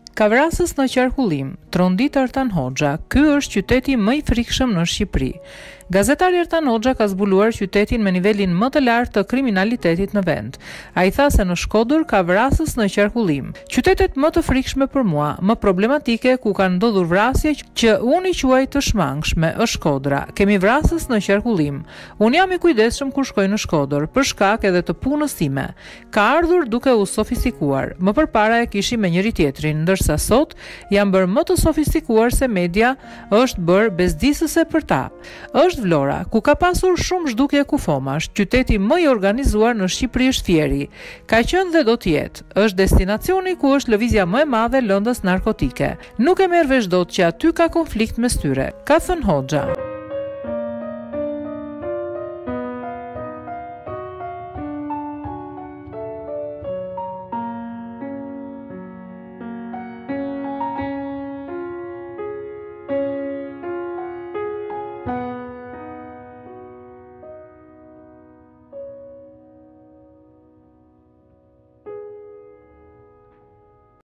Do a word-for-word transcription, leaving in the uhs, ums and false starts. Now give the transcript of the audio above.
Ka vrasës në qarkullim, trondit Ertan Hoxha, ky është qyteti më i frikshëm në Shqipëri. Gazetari Ertan Hoxha ka zbuluar qytetin me nivelin më të lartë të kriminalitetit në vend. Ai tha se në Shkodër ka vrasës në qarkullim. Qytetet më të frikshme për mua, më problematike ku kanë ndodhur vrasje që unë i quaj të shmangshme, është Shkodra. Kemi vrasës në qarkullim. Unë jam i kujdesshëm kur shkoj në Shkodër, për shkak edhe të punës time. Ka ardhur duke u sofistikuar. Më përpara e kishim me njëri tjetrin, ndërsa sot jam bërë më të sofistikuar se media është bërë bezdisëse për ta. Është Vlora, ku ka pasur shumë zhdukje kufomash, qyteti më i organizuar në Shqipëri është Fieri. Ka qenë dhe do të jetë. Është destinacioni ku është lëvizja më e madhe lëndës narkotike. Nuk e merr vesh dot që aty ka konflikt mes tyre, ka thënë Hoxha.